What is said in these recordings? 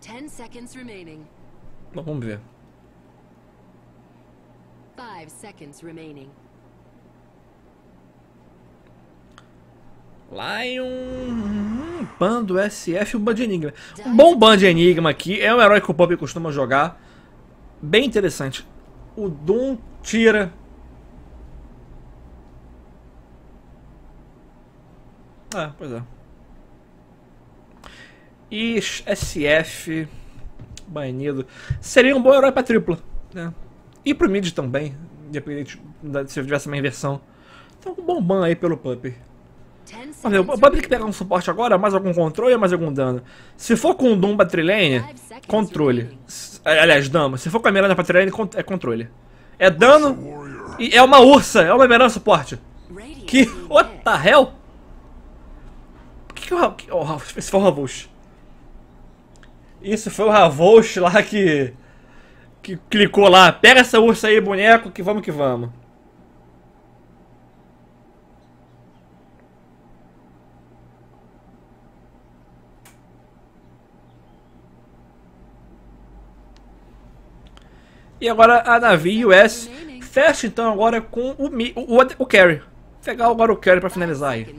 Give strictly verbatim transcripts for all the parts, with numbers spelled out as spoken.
Ten seconds remaining. Bom, vamos ver. Five seconds remaining. Lion... Bando S F e o Band Enigma. Um bom Band Enigma aqui. É um herói que o Puppey costuma jogar. Bem interessante. O Doom tira... Ah, pois é. E S F... Banido. Seria um bom herói pra tripla, né? E pro mid também. Independente se tivesse uma inversão. Então um bom ban aí pelo Puppey. Vamos ver, o Puppey tem que pegar um suporte agora, mais algum controle ou mais algum dano. Se for com o Doom pra trilane, controle. Aliás, dama. Se for com a Miranda pra trilane, é controle. É dano e é uma ursa, é uma Miranda suporte. Que... What the hell? Por que que o... Oh, esse foi o Ravouche. Isso foi o Ravouche lá que... Que clicou lá. Pega essa ursa aí, boneco, que vamos que vamos. E agora a Na'Vi U S fecha então agora com o, o, o, o carry. Pegar agora o carry pra finalizar aí.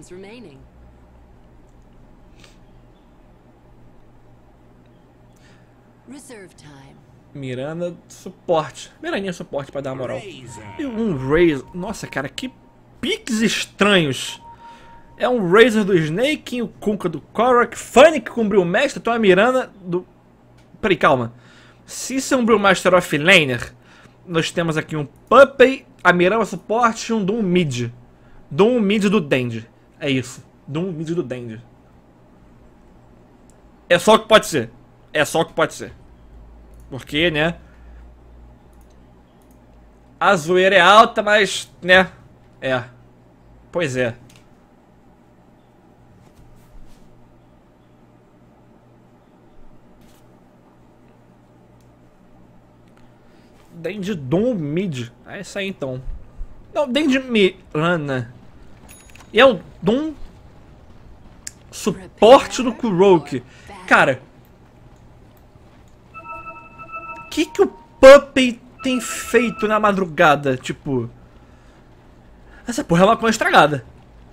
Miranda suporte. Mirandinha suporte pra dar uma moral. E um Razor. Nossa, cara, que piques estranhos. É um Razor do Snake, o Kunkka do Korok, Fennec com Bril Master, então a Miranda do... Peraí, calma. Se isso é um Brewmaster offlaner, nós temos aqui um Puppey, a Miranda suporte e um Doom mid. Doom mid do Dend. É isso. Doom mid do Dend. É só o que pode ser. É só o que pode ser. Porque, né? A zoeira é alta, mas, né? É. Pois é. Dend Doom mid. É isso aí então. Não, Dend Mirana. E é o Doom suporte do Kurok. Cara. O que que o Puppey tem feito na madrugada? Tipo. Essa porra é uma coisa estragada.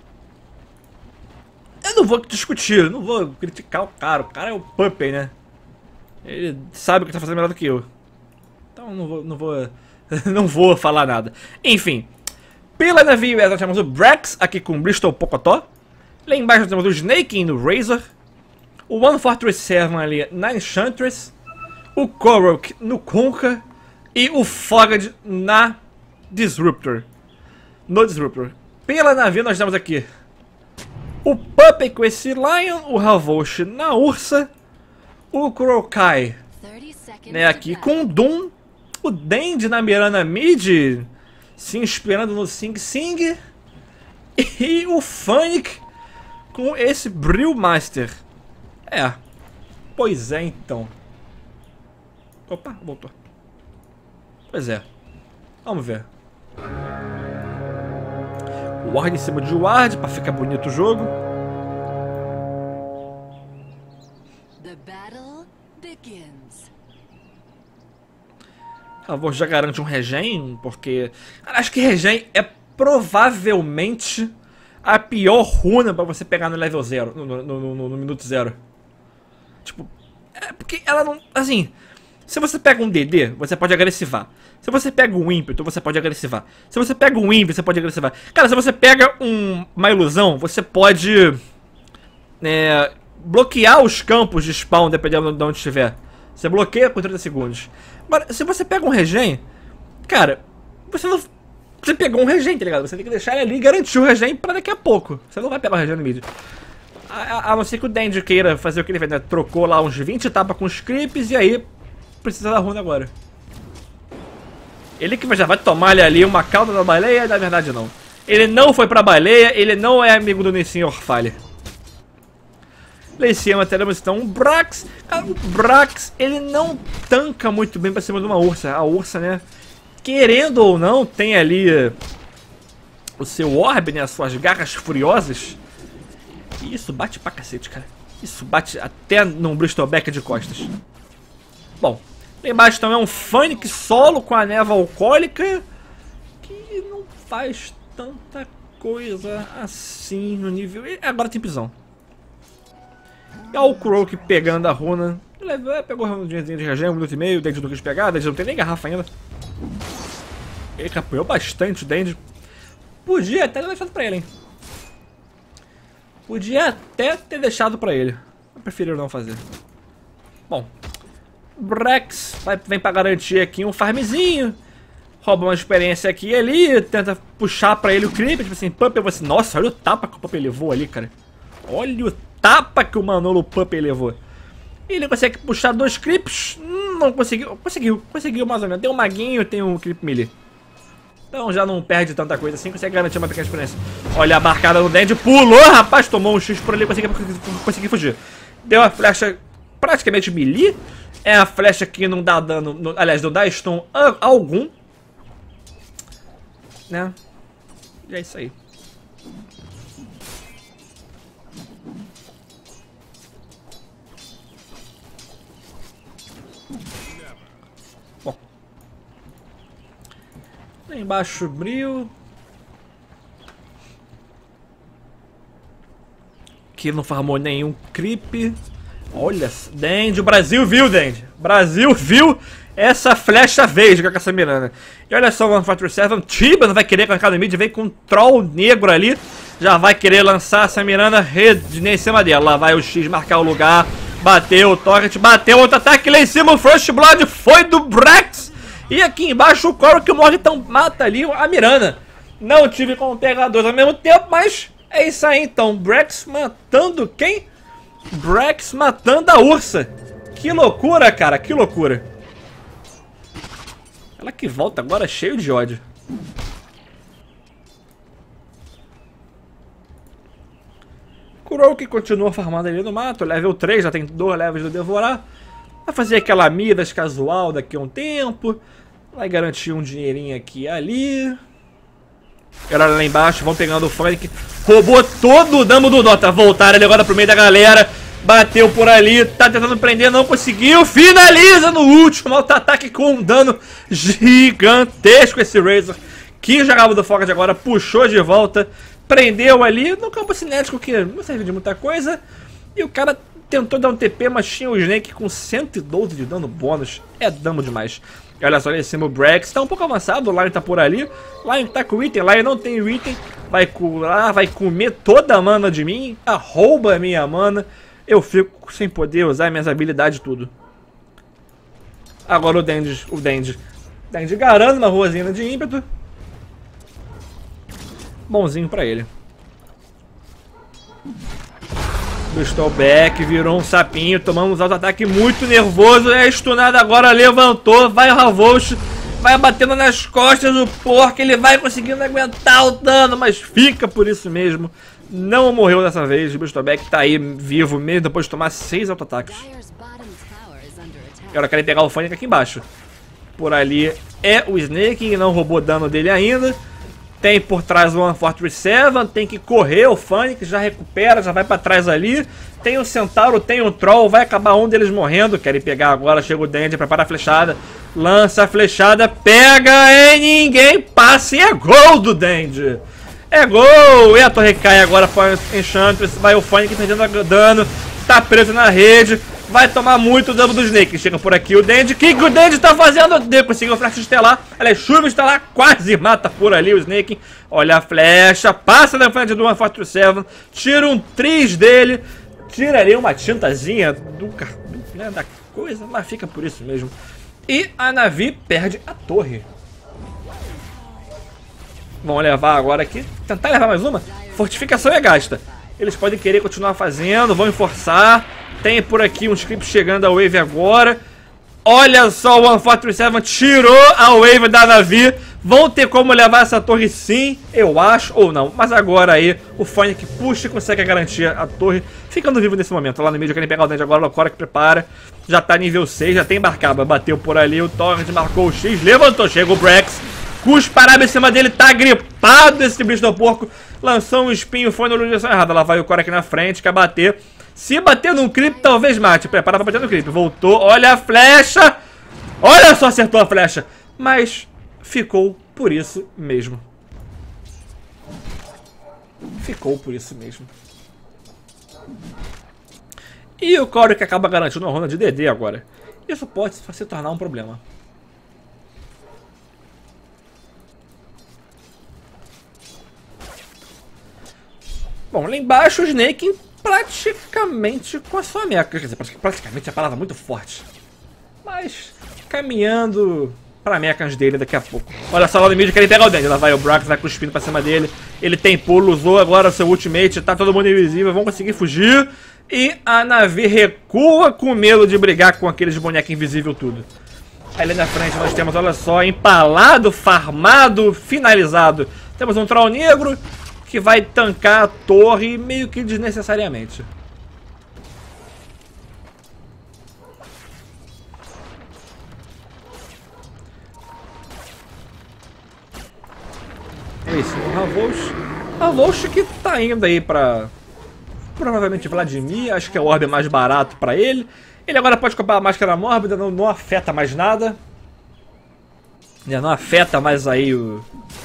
Eu não vou discutir, eu não vou criticar o cara. O cara é o Puppey, né? Ele sabe o que tá fazendo melhor do que eu. Então não vou, não vou, não vou falar nada. Enfim, pela Na'Vi U S nós temos o Brax aqui com o Bristol Pocotó. Lá embaixo nós temos o Snake no Razor. O One Fortress sete ali na Enchantress. O Korok no Kunkka. E o Fogad na Disruptor. No Disruptor. Pela Na'Vi nós temos aqui o Puppey com esse Lion. O Ravouche na Ursa. O Kurokai, né, aqui com o Doom. O Dend na Mirana mid, se inspirando no Sing Sing. E o Fennec com esse Bril Master. É. Pois é, então. Opa, voltou. Pois é. Vamos ver. Ward em cima de Ward, pra ficar bonito o jogo. The battle begins. A vou já garante um regen, porque... Acho que regen é provavelmente a pior runa pra você pegar no level zero, no, no, no, no, no minuto zero. Tipo, é porque ela não... Assim, se você pega um D D, você pode agressivar. Se você pega um ímpeto, você pode agressivar. Se você pega um invi, você pode agressivar. Cara, se você pega um, uma ilusão, você pode... É, bloquear os campos de spawn, dependendo de onde estiver. Você bloqueia por trinta segundos. Agora, se você pega um regen, cara, você não... Você pegou um regen, tá ligado? Você tem que deixar ele ali e garantir o regen pra daqui a pouco. Você não vai pegar o regen no mid. A, a, a não ser que o Dend queira fazer o que ele fez, né? Trocou lá uns vinte tapas com os creeps e aí precisa da runa agora. Ele que já vai tomar ali uma cauda da baleia, na verdade não. Ele não foi pra baleia, ele não é amigo do Nissin Orfalha. Lá em cima teremos então um Brax. Cara, o Brax, ele não tanca muito bem pra cima de uma ursa. A ursa, né, querendo ou não, tem ali uh, o seu orbe, né, as suas garras furiosas. E isso bate pra cacete, cara. Isso bate até num Bristol Back de costas. Bom, lá embaixo também é um Fênix solo com a névoa alcoólica, que não faz tanta coisa assim no nível... E agora tem pisão. E olha o Croak pegando a runa. Ele pegou a runa de região, um minuto e meio, o Dendi não quis pegar, o Dendi não tem nem garrafa ainda. Ele apoiou bastante o Dendi. Podia até ter deixado pra ele, hein. Podia até ter deixado pra ele. Eu prefiro não fazer. Bom, Brax vai, vem pra garantir aqui um farmzinho. Rouba uma experiência aqui e ali. Tenta puxar pra ele o creep. Tipo assim, Puppey, você... Nossa, olha o tapa que o Puppey levou ali, cara. Olha o tapa que o Manolo Puppey levou. Ele consegue puxar dois creeps. Hum, não conseguiu. Conseguiu, conseguiu mais ou menos. Tem um maguinho, tem um creep melee. Então já não perde tanta coisa assim, consegue garantir uma pequena experiência. Olha a marcada no Dendi, pulou, rapaz, tomou um X por ali, conseguiu conseguiu fugir. Deu a flecha praticamente melee. É a flecha que não dá dano, no, aliás, não dá stun algum. Né? E é isso aí. Lá embaixo, brilho. Aqui não farmou nenhum creep. Olha, Dendi, o Brasil viu, Dendi. Brasil viu essa flecha vesga com essa Mirana. E olha só o cento e quarenta e sete. Tiba não vai querer arrancar no mid. Vem com um troll negro ali. Já vai querer lançar essa Mirana em cima dela. Lá vai o X marcar o lugar. Bateu o Torrent. Bateu outro ataque lá em cima. O First Blood foi do Brax. E aqui embaixo o Coro que morre, então mata ali a Mirana. Não tive como pegar dois ao mesmo tempo, mas é isso aí então. Brax matando quem? Brax matando a Ursa. Que loucura, cara, que loucura. Ela que volta agora cheio de ódio. Kurou que continua farmando ali no mato, level três, já tem dois levels do Devorar. Vai fazer aquela Midas casual daqui a um tempo. Vai garantir um dinheirinho aqui e ali. Galera lá embaixo, vão pegando o Fênix. Roubou todo o dano do Dota. Voltaram ele agora pro meio da galera. Bateu por ali, tá tentando prender, não conseguiu. Finaliza no último auto-ataque com um dano gigantesco esse Razor. Que jogava do Fogg agora, puxou de volta. Prendeu ali no campo cinético que não serve de muita coisa. E o cara tentou dar um T P, mas tinha o Snake com cento e doze de dano bônus. É dano demais. E olha só, ali em cima o Brax tá um pouco avançado, o Lion tá por ali. Lion tá com o item, Lion não tem o item. Vai curar, vai comer toda a mana de mim. Rouba a minha mana. Eu fico sem poder usar minhas habilidades e tudo. Agora o Dendi, o Dendi. Dendi garando uma ruazinha de ímpeto. Bonzinho pra ele. Estou back, virou um sapinho, tomamos auto-ataque muito nervoso, é stunado agora, levantou, vai o Ravolt, vai batendo nas costas do porco, ele vai conseguindo aguentar o dano, mas fica por isso mesmo, não morreu dessa vez, o Bristleback tá aí vivo mesmo depois de tomar seis auto-ataques. Agora querem pegar o Fênix aqui embaixo, por ali é o Snake, não roubou dano dele ainda. Tem por trás o cento e quarenta e sete, tem que correr o Fênix, já recupera, já vai pra trás ali. Tem o Centauro, tem o Troll, vai acabar um deles morrendo. Querem pegar agora, chega o Dendi, prepara a flechada. Lança a flechada, pega e ninguém passa e é gol do Dendi. É gol! E a torre cai agora para o Enchantress, vai o Fênix perdendo dano, tá preso na rede. Vai tomar muito dano do Snake. Chega por aqui o Dendi. O que, que o Dendi tá fazendo? De conseguiu a flecha estelar. Aliás, chuva estelar. Quase mata por ali o Snake. Olha a flecha. Passa na frente do cento e quarenta e sete. Tira um tris dele. Tira ali uma tintazinha do, do, né, da coisa. Mas fica por isso mesmo. E a Na'Vi perde a torre. Vamos levar agora aqui. Tentar levar mais uma. Fortificação é gasta. Eles podem querer continuar fazendo. Vão forçar. Tem por aqui um script chegando a wave agora. Olha só, o cento e quarenta e sete tirou a wave da Na'Vi. Vão ter como levar essa torre sim, eu acho, ou não. Mas agora aí, o Fênix puxa e consegue garantir a torre. Ficando vivo nesse momento. Lá no meio, querem pegar o Dendi agora, o Cora que prepara. Já tá nível seis, já tem embarcado. Bateu por ali, o Torrent marcou o X, levantou, chega o Brax. Cusparaba em cima dele, tá gripado esse bicho do porco. Lançou um espinho, foi na direção errada. Lá vai o Cora aqui na frente, quer bater. Se bater num creep, talvez mate. Prepara pra bater no creep. Voltou. Olha a flecha. Olha só, acertou a flecha. Mas ficou por isso mesmo. Ficou por isso mesmo. E o Corey que acaba garantindo uma ronda de D D agora. Isso pode se tornar um problema. Bom, lá embaixo o Snake praticamente com a sua mecha. Quer dizer, praticamente é a palavra muito forte. Mas caminhando pra mechas dele daqui a pouco. Olha só lá no mid, querem pegar o Dandy. Lá vai o Brax, vai cuspindo pra cima dele. Ele tem pulo, usou agora o seu ultimate. Tá todo mundo invisível, vão conseguir fugir. E a Na'Vi recua com medo de brigar com aqueles bonecos invisíveis tudo. Aí ali na frente nós temos, olha só, empalado, farmado, finalizado. Temos um Troll negro que vai tancar a torre meio que desnecessariamente. É isso, o Ravouche. Ravouche que tá indo aí pra... provavelmente Vladimir, acho que é o orbe mais barato pra ele. Ele agora pode comprar a máscara mórbida, não, não afeta mais nada. Não afeta mais aí o...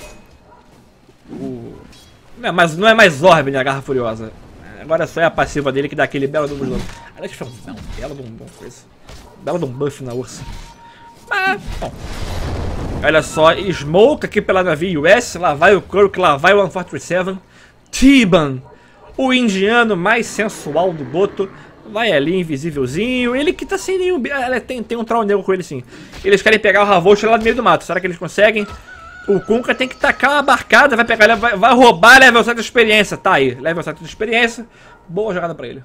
o... Não é mais, não é mais orbe, né, a Garra Furiosa. Agora só é a passiva dele que dá aquele belo do dano. Aliás, foi um, um belo de um bom coisa. Um belo de um buff na ursa. Mas, bom. Olha só, Smoke aqui pela Na'Vi U S. Lá vai o Kirk, lá vai o cento e quarenta e sete. Tiban, o indiano mais sensual do Goto. Vai ali, invisívelzinho. Ele que tá sem nenhum... Ele tem, tem um Troll negro com ele sim. Eles querem pegar o Ravouche lá no meio do mato. Será que eles conseguem? O Kunkka tem que tacar uma barcada, vai pegar, vai, vai roubar level sete de experiência. Tá aí, level sete de experiência. Boa jogada pra ele.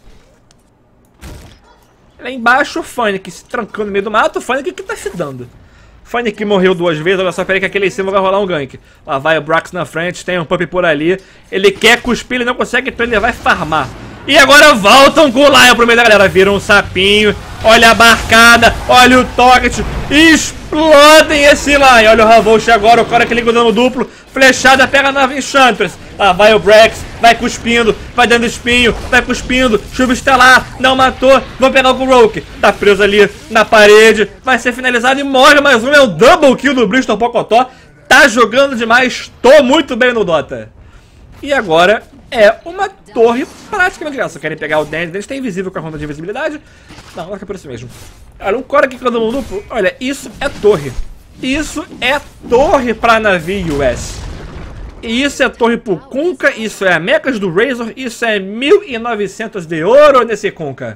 Lá embaixo o Fennec se trancando no meio do mato. O Fennec que tá se dando. O Fennec morreu duas vezes, olha só, peraí que aquele em cima vai rolar um gank. Lá vai o Brax na frente, tem um Pup por ali. Ele quer cuspir, ele não consegue, então ele vai farmar. E agora voltam com o Lion pro meio da galera. Viram um sapinho. Olha a barcada. Olha o Target. Explodem esse Lion. Olha o Ravouche agora. O cara que liga dando duplo. Flechada pega na Enchantress. Lá vai o Brax. Vai cuspindo. Vai dando espinho. Vai cuspindo. Chuva estelar. Não matou. Vão pegar o Kurok. Tá preso ali na parede. Vai ser finalizado e morre mais um. É o double kill do Bristol Pocotó. Tá jogando demais. Tô muito bem no Dota. E agora é uma torre praticamente graça. Querem pegar o Dandy. Dandy está invisível com a ronda de invisibilidade. Não, acho que é por isso mesmo. Olha, um Core aqui com o duplo. Olha, isso é torre. Isso é torre pra Na'Vi U S. E isso é torre pro Kunkka. Isso é mechas do Razor. Isso é mil e novecentos de ouro nesse Kunkka.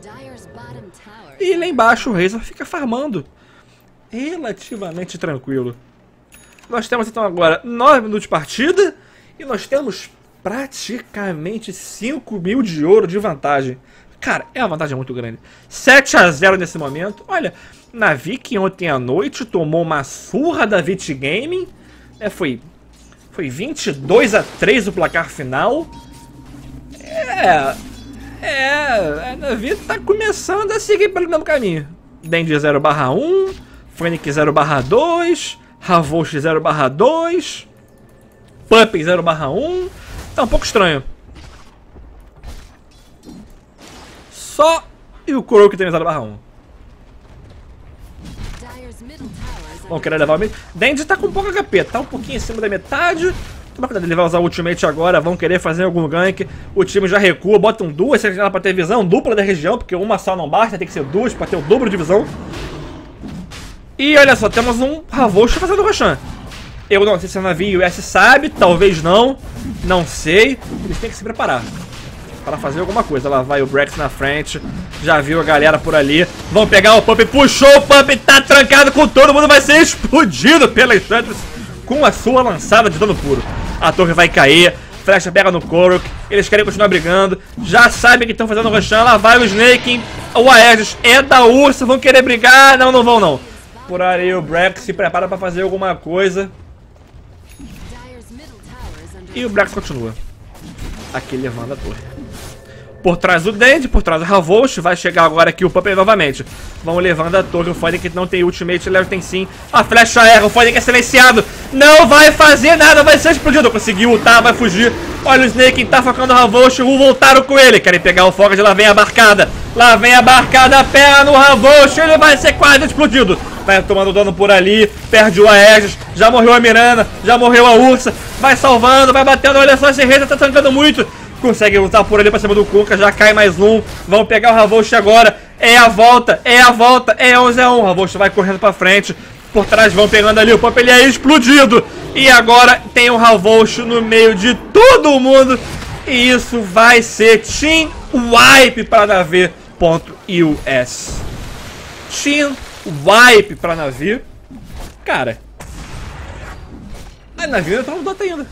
E lá embaixo o Razor fica farmando. Relativamente tranquilo. Nós temos então agora nove minutos de partida. E nós temos praticamente cinco mil de ouro de vantagem. Cara, é uma vantagem muito grande. sete a zero nesse momento. Olha, Na'Vi que ontem à noite tomou uma surra da Vit Gaming. É, foi, foi vinte e dois a três o placar final. É, é, a Na'Vi tá começando a seguir pelo mesmo caminho. Dandy zero barra um, Fennec zero barra dois, Ravouche zero barra dois... Puppy zero barra um. Tá um pouco estranho. Só e o Kurok tem zero barra um. Vão querer levar o mid. Dandy tá com pouco H P. Tá um pouquinho em cima da metade. Toma cuidado, ele vai usar o ultimate agora. Vão querer fazer algum gank. O time já recua. Botam duas selecionadas pra ter visão dupla da região. Porque uma só não basta. Tem que ser duas pra ter o dobro de visão. E olha só, temos um Ravouche fazendo o Roshan. Eu não sei se a Na'Vi U S sabe, talvez não, não sei. Eles têm que se preparar para fazer alguma coisa. Lá vai o Brax na frente, já viu a galera por ali. Vão pegar o Pup, puxou o Pup, tá trancado com todo mundo, vai ser explodido pela Enchantress com a sua lançada de dano puro. A torre vai cair, flecha pega no Kurok, eles querem continuar brigando, já sabem que estão fazendo o Roshan. Lá vai o Snake, o Aegis é da Ursa, vão querer brigar, não, não vão não. Por aí o Brax se prepara para fazer alguma coisa. E o Brax continua aqui levando a torre. Por trás o Dandy, por trás o Ravosh. Vai chegar agora aqui o Puppet novamente. Vão levando a torre. O Fennec não tem ultimate, ele tem sim. A flecha erra, o Fennec é silenciado. Não vai fazer nada, vai ser explodido. Conseguiu ultar, vai fugir. Olha o Snake, tá focando o Ravosh. O voltaram com ele. Querem pegar o Fogged, lá vem a barcada. Lá vem a barcada, pega no Ravosh. Ele vai ser quase explodido. Vai tomando dano por ali, perde o Aegis, já morreu a Mirana, já morreu a Ursa, vai salvando, vai batendo, olha só, esse Reza tá tancando muito, consegue lutar por ali pra cima do Kunkka, já cai mais um, vão pegar o Ravosh agora, é a volta, é a volta, é onze a um, o Ravosh vai correndo pra frente, por trás vão pegando ali, o Pump ele é explodido, e agora tem o Ravosh no meio de todo mundo, e isso vai ser Team Wipe pra Na'Vi.us. Team Wipe pra Na'Vi. Cara, a Na'Vi não tá no Dota ainda.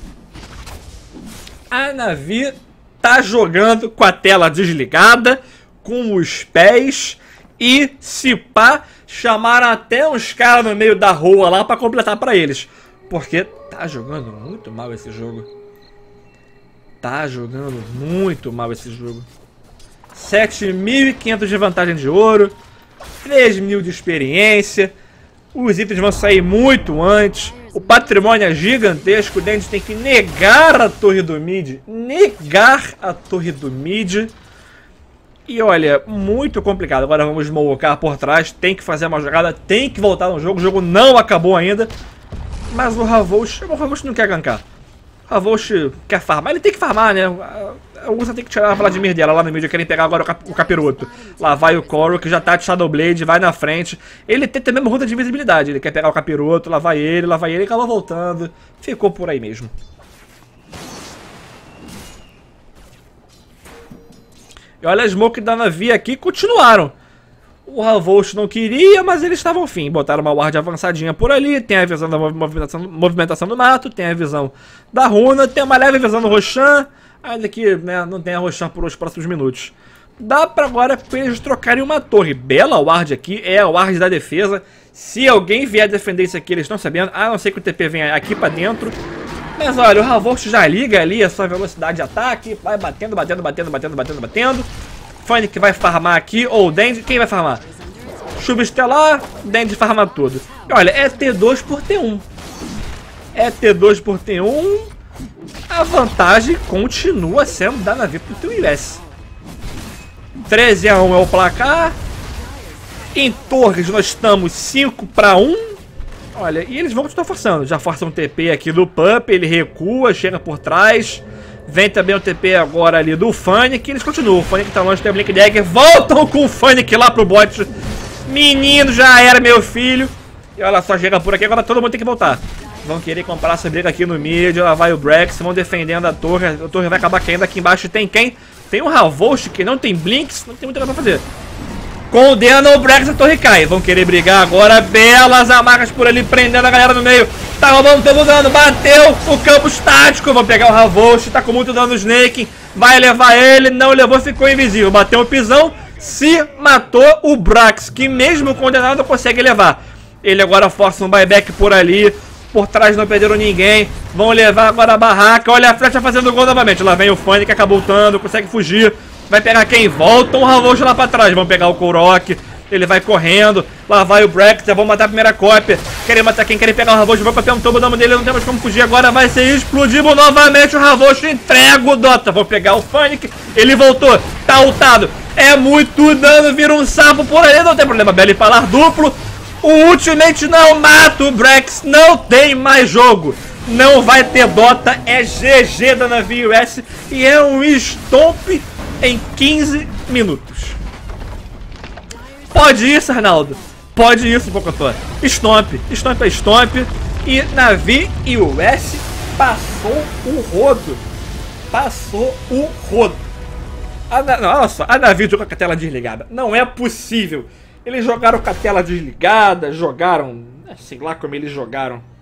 A Na'Vi tá jogando com a tela desligada, com os pés, e se pá, chamaram até uns caras no meio da rua lá pra completar pra eles. Porque tá jogando muito mal esse jogo. Tá jogando muito mal esse jogo. sete mil e quinhentos de vantagem de ouro, três mil de experiência, os itens vão sair muito antes, o patrimônio é gigantesco, o Dandy tem que negar a torre do mid, negar a torre do mid, e olha, muito complicado. Agora vamos mocar por trás, tem que fazer uma jogada, tem que voltar no jogo, o jogo não acabou ainda, mas o Ravosh, o Ravosh não quer gankar. O Ravosh quer farmar, ele tem que farmar, né? A Ursa tem que tirar a Vladimir dela lá no meio, querem pegar agora o, cap o Capiroto. Lá vai o Coro, que já tá de Shadowblade, vai na frente. Ele tem também uma ruta de invisibilidade, ele quer pegar o Capiroto, lá vai ele, lá vai ele, acabou voltando. Ficou por aí mesmo. E olha a smoke da Na'Vi aqui, continuaram. O Ravosh não queria, mas eles estavam fim. Botaram uma ward avançadinha por ali. Tem a visão da movimentação, movimentação do mato. Tem a visão da runa. Tem uma leve visão do Roshan. Ainda que, né, não tem a Roshan por os próximos minutos. Dá pra agora pra eles trocarem uma torre. Bela ward aqui. É a ward da defesa. Se alguém vier defender isso aqui, eles estão sabendo. A não ser que o T P venha aqui pra dentro. Mas olha, o Ravosh já liga ali a sua velocidade de ataque. Vai batendo, batendo, batendo, batendo, batendo, batendo. Fennec vai farmar aqui, ou o Dandy, quem vai farmar? Chuva Estelar, Dandy farma tudo. E olha, é T dois por T um. É T dois por T um. A vantagem continua sendo da Na'Vi pro T U S. treze a um é o placar. Em torres nós estamos cinco para um. Olha, e eles vão continuar forçando. Já forçam um T P aqui do Pup, ele recua, chega por trás. Vem também o T P agora ali do Fennec, eles continuam. O Fennec tá longe, tem o Blink Dagger. Voltam com o Fennec lá pro bot. Menino, já era, meu filho. E olha só, chega por aqui, agora todo mundo tem que voltar. Vão querer comprar essa briga aqui no mid. Lá vai o Brax, vão defendendo a torre. A torre vai acabar caindo aqui embaixo. Tem quem? Tem o Ravosh, que não tem Blinks, não tem muita coisa pra fazer. Condena o Brax, a torre cai. Vão querer brigar agora. Belas amarras por ali, prendendo a galera no meio. Tá roubando todo dano, bateu o campo estático. Vão pegar o Ravosh, tá com muito dano no Snake. Vai levar ele, não levou, ficou invisível. Bateu o pisão, se matou o Brax, que mesmo condenado consegue levar. Ele agora força um buyback por ali. Por trás não perderam ninguém. Vão levar agora a barraca. Olha a flecha fazendo gol novamente. Lá vem o Fennec, acabou lutando, consegue fugir. Vai pegar quem? Volta o Ravosh lá pra trás. Vão pegar o Korok. Ele vai correndo. Lá vai o Brax. Já vão matar a primeira cópia. Querem matar quem? Querem pegar o Ravosh. Vai copiar um tombo, o dano dele. Não temos como fugir. Agora vai ser explodido novamente. O Ravosh entrega o Dota. Vão pegar o Fennec. Ele voltou. Tá ultado. É muito dano. Vira um sapo por ali. Não tem problema. Bela e falar duplo. O ultimate não mata o Brax. Não tem mais jogo. Não vai ter Dota. É G G da Na'Vi.us. E é um stomp em quinze minutos. Pode isso, Arnaldo? Pode isso, Pocotó. Stomp. Stomp é Stomp. E Na'Vi.us passou o rodo. Passou o rodo. A, não, olha só. A Na'Vi jogou com a tela desligada. Não é possível. Eles jogaram com a tela desligada. Jogaram... sei lá como eles jogaram.